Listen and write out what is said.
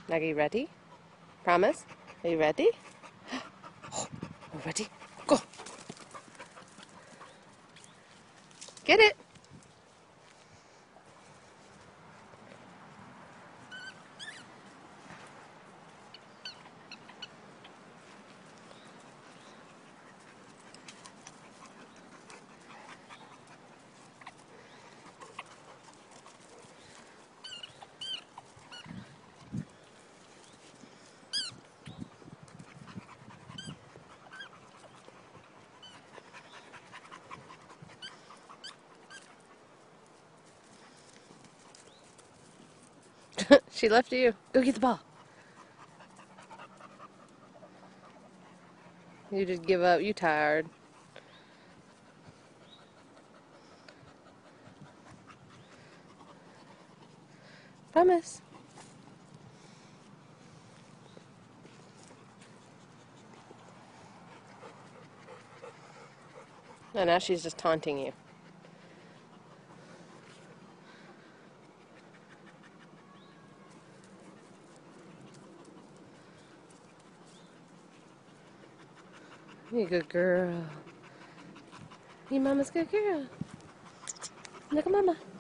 Naga, you ready? Promise? Are you ready? Oh, ready? Go! Get it! She left you. Go get the ball. You just give up. You tired. Promise. No, now she's just taunting you. You good girl. You mama's good girl. Look at mama.